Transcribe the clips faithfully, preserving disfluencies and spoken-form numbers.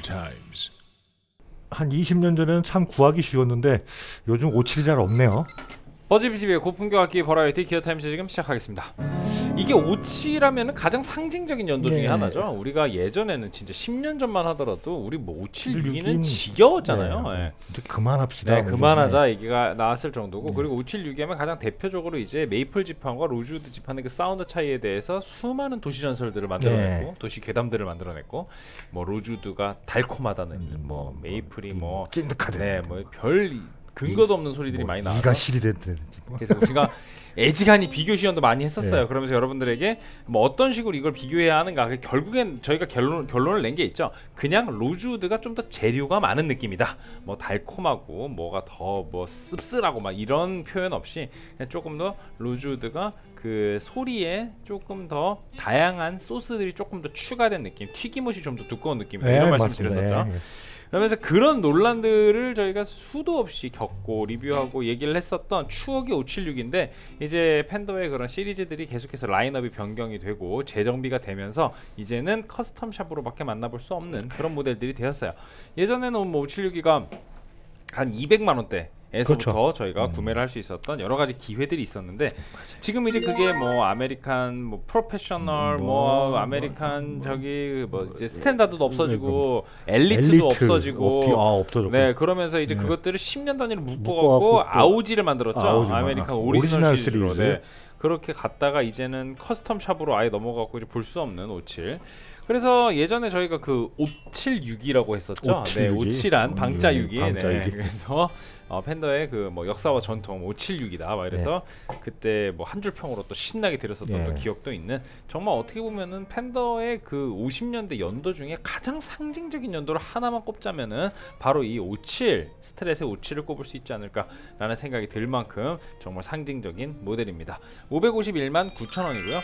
times. 한 이십 년 전에는 참 구하기 쉬웠는데 요즘 오칠이 잘 없네요. 버즈비티비의 고품격 악기 버라이어티 기어타임즈 지금 시작하겠습니다. 이게 오칠하면 가장 상징적인 연도 중에 네. 하나죠. 우리가 예전에는 진짜 십 년 전만 하더라도 우리 뭐 오칠, 육이는 육이는 지겨웠잖아요. 네, 네. 이제 그만합시다. 네, 그만하자 네. 얘기가 나왔을 정도고. 네. 그리고 오칠, 육이 하면 가장 대표적으로 이제 메이플 지판과 로즈우드 지판의 그 사운드 차이에 대해서 수많은 도시 전설들을 만들어냈고, 네. 도시 괴담들을 만들어냈고, 뭐 로즈우드가 달콤하다는, 음, 뭐 메이플이 뭐 찐득하대. 네, 뭐 별 근거도 없는 소리들이 뭐 많이 나와서 이가 실이 됐대. 그래서 우리가 애지간히 비교 시연도 많이 했었어요. 네. 그러면서 여러분들에게 뭐 어떤 식으로 이걸 비교해야 하는가, 결국엔 저희가 결론, 결론을 낸 게 있죠. 그냥 로즈우드가 좀 더 재료가 많은 느낌이다. 뭐 달콤하고 뭐가 더 뭐 씁쓸하고 막 이런 표현 없이 그냥 조금 더 로즈우드가 그 소리에 조금 더 다양한 소스들이 조금 더 추가된 느낌, 튀김옷이 좀 더 두꺼운 느낌이다. 네, 이런 말씀 맞습니다. 드렸었죠. 네. 그러면서 그런 논란들을 저희가 수도 없이 겪고 리뷰하고 얘기를 했었던 추억의 오칠육인데, 이제 팬더의 그런 시리즈들이 계속해서 라인업이 변경이 되고 재정비가 되면서 이제는 커스텀 샵으로밖에 만나볼 수 없는 그런 모델들이 되었어요. 예전에는 뭐 오칠육이가 한 이백만 원대 에서부터 그렇죠. 저희가 음. 구매를 할 수 있었던 여러 가지 기회들이 있었는데, 지금 이제 그게 뭐 아메리칸 뭐 프로페셔널 음, 뭐, 뭐, 아메리칸 뭐, 저기 뭐 이제 스탠다드도 없어지고 엘리트도 엘리트, 없어지고 없디, 아, 없어졌고. 네, 그러면서 이제 네. 그것들을 십 년 단위로 묶어갖고 묶어갖고 아오지를 만들었죠. 아오지만, 아메리칸 아, 오리지널, 오리지널 시리즈로. 시리즈. 네. 그렇게 갔다가 이제는 커스텀 샵으로 아예 넘어가고 이제 볼 수 없는 오칠. 그래서 예전에 저희가 그 오칠육이라고 했었죠. 네, 오칠육이. 오칠한 음, 방자 육이. 방자 네. 육이. 그래서 어, 팬더의 그 뭐 역사와 전통 오칠육이다. 막 이래서 네. 그때 뭐 한 줄 평으로 또 신나게 들었었던 네. 또 기억도 있는, 정말 어떻게 보면은 팬더의 그 오십 년대 연도 중에 가장 상징적인 연도를 하나만 꼽자면은 바로 이 오칠, 스트레스의 오칠을 꼽을 수 있지 않을까라는 생각이 들 만큼 정말 상징적인 모델입니다. 오백오십일만 구천 원이고요.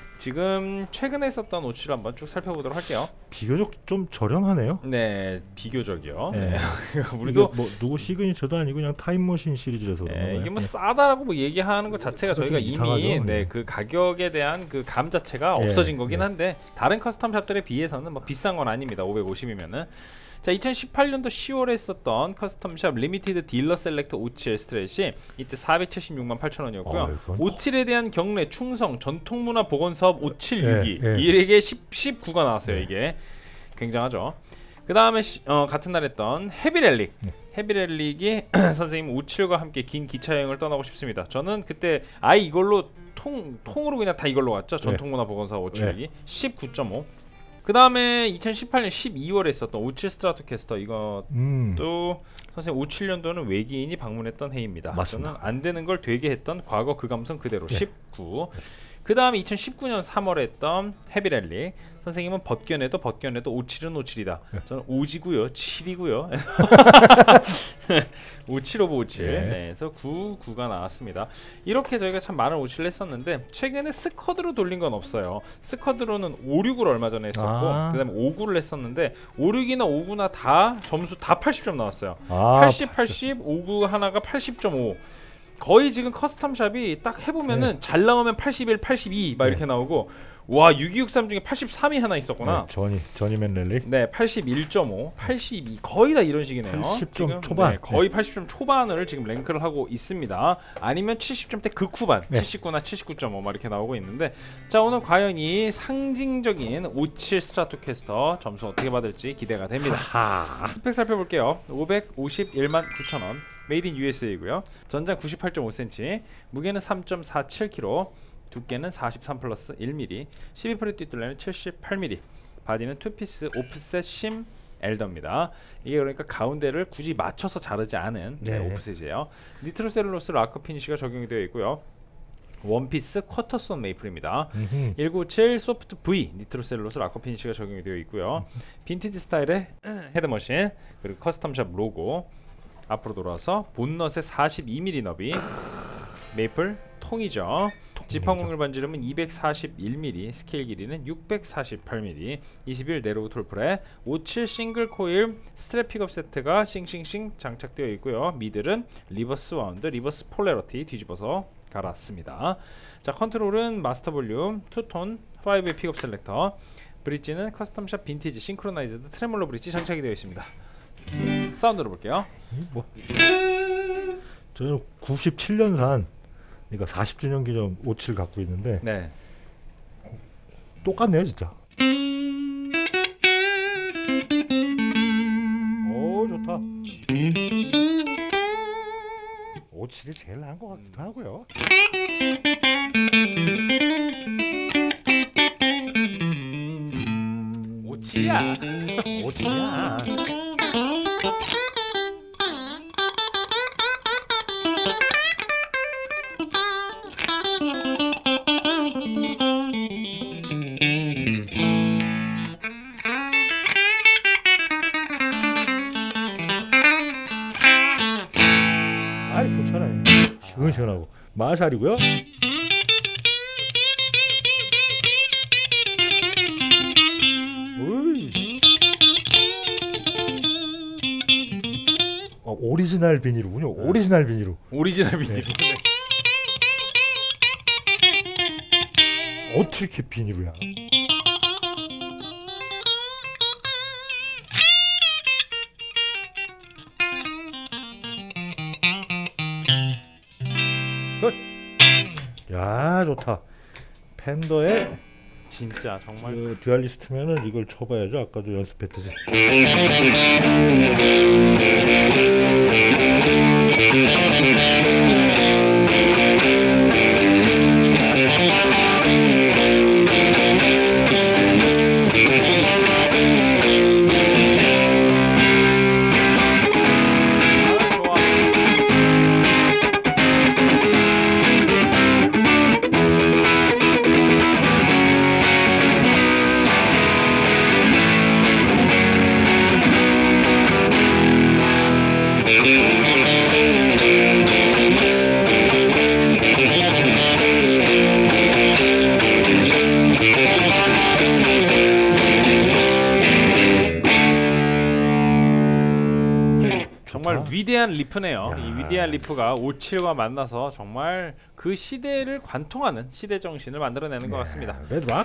지금 최근에 썼던 오칠을 한번 쭉 살펴보도록 할게요. 비교적 좀 저렴하네요. 네, 비교적이요. 네. 네. 우리도 뭐 누구 시그니처도 아니고 그냥 타임머신 시리즈라서 네, 그런가요? 이게 뭐 네. 싸다라고 뭐 얘기하는 것 자체가 좀 저희가 이상하죠. 이미 네, 네. 그 가격에 대한 그 감 자체가 네, 없어진 거긴 네. 한데, 다른 커스텀 샵들에 비해서는 뭐 비싼 건 아닙니다. 오백오십이면은. 자, 이천십팔 년도 시월에 했었던 커스텀샵 리미티드 딜러 셀렉트 오칠 스트레시, 이때 사백칠십육만 팔천 원이었고요. 아, 이건- 오칠에 대한 경례, 충성, 전통문화 복원 사업 오칠육이 네, 네. 이게 십구가 나왔어요. 네. 이게 굉장하죠. 그 다음에 어, 같은 날 했던 헤비렐릭. 네. 헤비렐릭이 선생님 오칠과 함께 긴 기차 여행을 떠나고 싶습니다. 저는 그때 아예 이걸로 통, 통으로 그냥 다 이걸로 갔죠. 전통문화 복원 사업 오칠육이 십구 점 오. 그 다음에 이천십팔 년 십이월에 있었던 오칠 스트라토캐스터, 이것도 음. 선생님 오칠 년도는 외계인이 방문했던 해입니다. 맞습니다. 저는 안 되는 걸 되게 했던 과거 그 감성 그대로. 네. 십구. 그 다음에 이천십구 년 삼월에 했던 헤비랠리, 선생님은 벗겨내도 벗겨내도 오칠은 오칠이다. 네. 저는 오지고요, 칠이고요. 오칠 오브 오칠. 네. 네, 그래서 구, 구가 나왔습니다. 이렇게 저희가 참 많은 오칠을 했었는데, 최근에 스쿼드로 돌린 건 없어요. 스쿼드로는 오십육을 얼마 전에 했었고, 아. 그 다음에 오십구를 했었는데, 오십육이나 오십구나 다 점수 다 팔십 점 나왔어요. 아, 팔십, 팔십, 오십구 하나가 팔십 점 오. 거의 지금 커스텀 샵이 딱 해보면은 네. 잘 나오면 팔십일, 팔십이 막 네. 이렇게 나오고, 와, 육이육삼 중에 팔십삼이 하나 있었구나. 네, 저니 저니맨 랠리. 네, 팔십일 점 오, 팔십이, 거의 다 이런 식이네요. 팔십 점 지금, 초반. 네, 거의 팔십 점 초반을 지금 랭크를 하고 있습니다. 아니면 칠십 점대 극후반, 네. 칠십구나 칠십구 점 오 막 이렇게 나오고 있는데, 자, 오늘 과연 이 상징적인 오칠 스트라토캐스터 점수 어떻게 받을지 기대가 됩니다. 하. 스펙 살펴볼게요. 오백오십일만 구천 원, 메이드 인 유에스에이고요. 전장 구십팔 점 오 센티미터, 무게는 삼 점 사칠 킬로그램, 두께는 사십삼 플러스 일 밀리미터, 십이 프렛 뒷둘레는 칠십팔 밀리미터, 바디는 투피스 오프셋 심 엘더입니다. 이게 그러니까 가운데를 굳이 맞춰서 자르지 않은 네, 네. 오프셋이에요. 니트로셀룰로스 라커 피니쉬가 적용이 되어 있고요. 원피스 쿼터손 메이플입니다. 음흠. 천구백구십칠 소프트 V 니트로셀룰로스 라커 피니쉬가 적용이 되어 있고요. 빈티지 스타일의 헤드머신, 그리고 커스텀샵 로고. 앞으로 돌아와서 본넛의 사십이 밀리미터 너비, 메이플 통이죠. 지판 공률 반지름은 이백사십일 밀리미터, 스케일 길이는 육백사십팔 밀리미터, 이십일 네로우 톨프레, 오십칠 싱글 코일 스트랩 픽업 세트가 싱싱싱 장착되어 있고요. 미들은 리버스 와운드, 리버스 폴레러티 뒤집어서 갈았습니다. 자, 컨트롤은 마스터 볼륨, 투톤, 파이브의 픽업 셀렉터, 브릿지는 커스텀샵 빈티지 싱크로나이즈드 트레몰로 브릿지 장착이 되어 있습니다. 사운드 들어볼게요. 뭐 저는 구십칠 년산 그러니까 사십 주년 기념 오십칠 갖고 있는데 네. 똑같네요 진짜. 오 좋다. 오십칠이 제일 나은 것 같기도 하고요. 오칠이야. 오십칠이야. 아이 좋잖아요. 시원시원하고 마샬이고요. 어이. 어, 오리지널 비닐이군요. 오리지널 비닐로. 오리지널 비닐. 네. 어떻게 비닐이야? 끝. 야 좋다. 팬더의 진짜 정말 그 듀얼리스트면은 이걸 쳐봐야죠. 아까도 연습했듯이. 정말 위대한 리프네요. 야. 이 위대한 리프가 오십칠과 만나서 정말 그 시대를 관통하는 시대 정신을 만들어내는 것 같습니다. 레드락.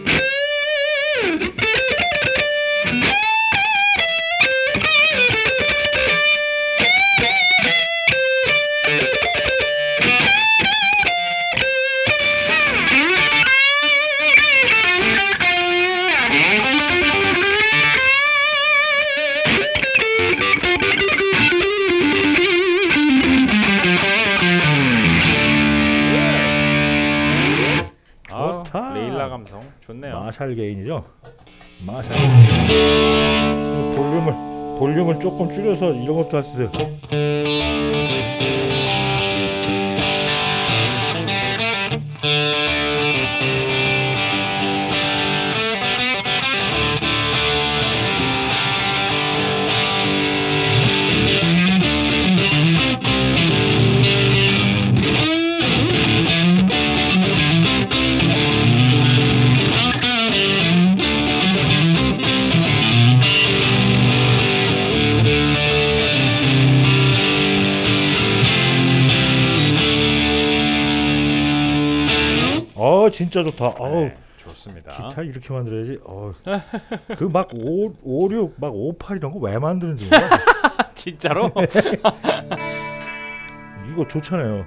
좋다. 레일라 감성 좋네요. 마샬 게인이죠. 마샬. 볼륨을 볼륨을 조금 줄여서 이런 것도 할 수 있어요. 어 진짜 좋다. 어우 네, 좋습니다. 기타 이렇게 만들어야지. 그 막 오십육 막 오십팔 이런 거 왜 만드는지 몰라. 진짜로? 이거 좋잖아요.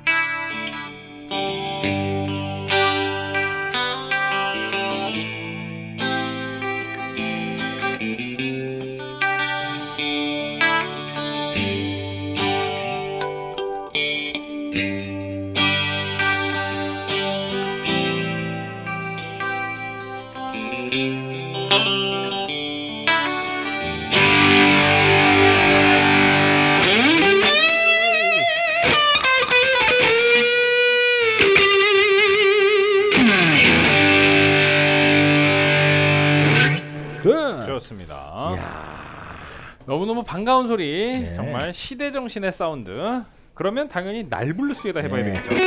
좋습니다. 이야. 너무너무 반가운 소리. 네. 정말 시대 정신의 사운드. 그러면 당연히 날블루스에다 해봐야 네. 되겠죠.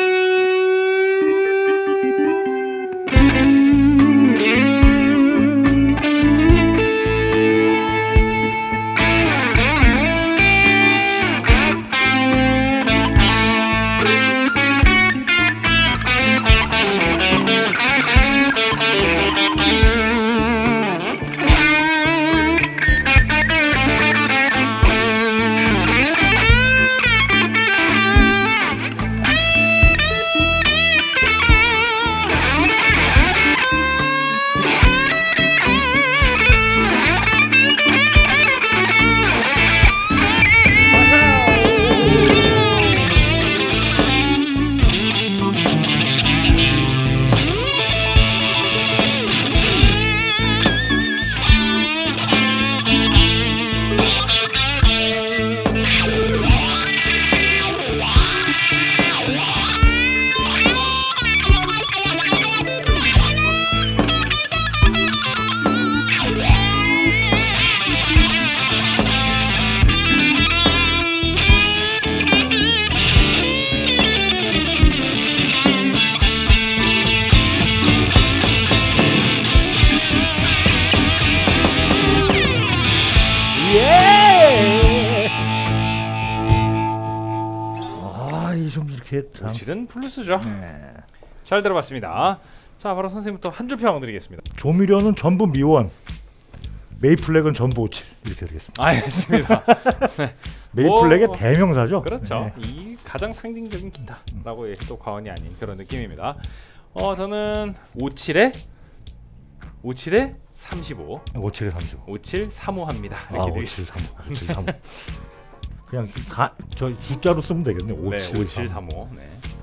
이 좀 이렇게 참. 오칠은 플러스죠. 네. 잘 들어봤습니다. 자, 바로 선생님부터 한 줄 평 드리겠습니다. 조미료는 전부 미원, 메이플렉은 전부 오칠 이렇게 드리겠습니다. 알겠습니다. 메이플렉의 오, 대명사죠. 그렇죠. 네. 이 가장 상징적인 기타라고 해도 과언이 아닌 그런 느낌입니다. 어, 저는 오칠에 오칠에 삼십오, 오칠에 삼십오. 오칠 삼오 합니다. 아, 이렇게 오칠 되겠습니다. 삼오. 오칠 삼오. 그냥 가, 저 숫자로 쓰면 되겠네. 네, 오칠 오칠 삼오. 네.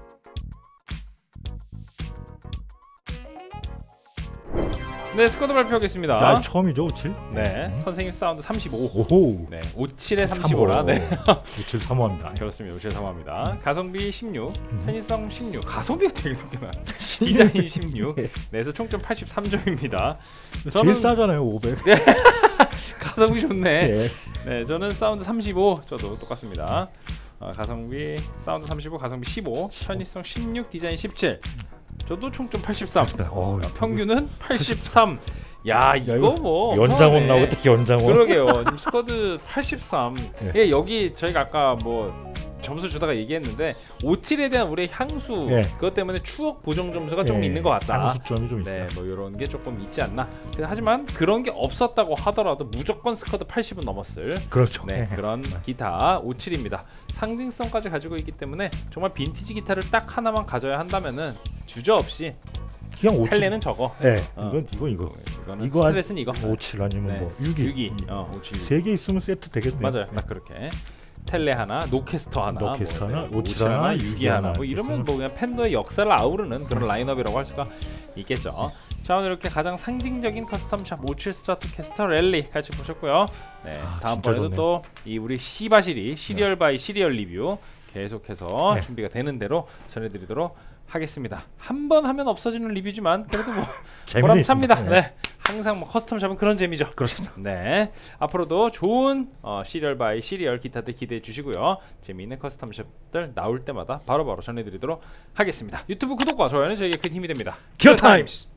네, 스쿼드 발표하겠습니다. 야, 처음이죠, 오칠? 네, 선생님 사운드 삼십오. 오호. 네, 오칠에 삼십오라. 네. 오칠 삼오합니다. 그렇습니다. 오칠 삼오합니다. 가성비 십육, 편의성 십육. 가성비가 되게 높구나. 디자인 십육. 네, 그래서 총점 팔십삼 점입니다. 제일 싸잖아요, 오백. 네. 가성비 좋네. 네. 네, 저는 사운드 삼십오. 저도 똑같습니다. 어, 가성비 사운드 삼십오, 가성비 십오, 편의성 십육, 디자인 십칠. 저도 총점 팔십삼. 어, 평균은 팔십삼. 야, 이거, 이거 뭐 연장원 네. 나오겠다, 연장원. 그러게요. 스쿼드 팔십삼. 네. 예, 여기 저희가 아까 뭐 점수 주다가 얘기했는데 오칠에 대한 우리의 향수, 네. 그것 때문에 추억 보정 점수가 좀 네. 있는 것 같다. 향수점이 좀 있어요. 네, 뭐 이런 게 조금 있지 않나. 근데 하지만 그런 게 없었다고 하더라도 무조건 스쿼드 팔십은 넘었을 그렇죠. 네, 그런 기타 오칠입니다. 상징성까지 가지고 있기 때문에 정말 빈티지 기타를 딱 하나만 가져야 한다면은 주저없이 그냥 오칠. 텔레는 저거. 네, 어. 이건 이거 이거. 이거는 이거 스트레스는 이거. 오칠 아니면 네. 뭐 육 이. 육 이. 어, 오칠. 세 개 있으면 세트 되겠네요. 맞아요. 딱 그렇게. 텔레 하나, 노캐스터 하나, 노캐스터 뭐, 하나, 네, 오칠 하나, 육 이 육 이 하나. 하나. 뭐 이러면 있으면- 뭐 그냥 팬더의 역사를 아우르는 그런 라인업이라고 할 수가 있겠죠. 자, 오늘 이렇게 가장 상징적인 커스텀샵 오칠 스트라토캐스터 랠리 같이 보셨고요. 네, 아, 다음번에도 진짜 또 이 우리 시바시리 시리얼 바이 시리얼 리뷰 계속해서 네. 준비가 되는 대로 전해드리도록 하겠습니다. 한 번 하면 없어지는 리뷰지만 그래도 뭐 재미는 보람찹니다. 있습니다. 네. 항상 뭐 커스텀샵은 그런 재미죠. 그렇습니다. 네, 앞으로도 좋은 어, 시리얼 바이 시리얼 기타들 기대해 주시고요. 재미있는 커스텀샵들 나올 때마다 바로바로 전해드리도록 하겠습니다. 유튜브 구독과 좋아요는 저에게 큰 힘이 됩니다. 기어 타임스.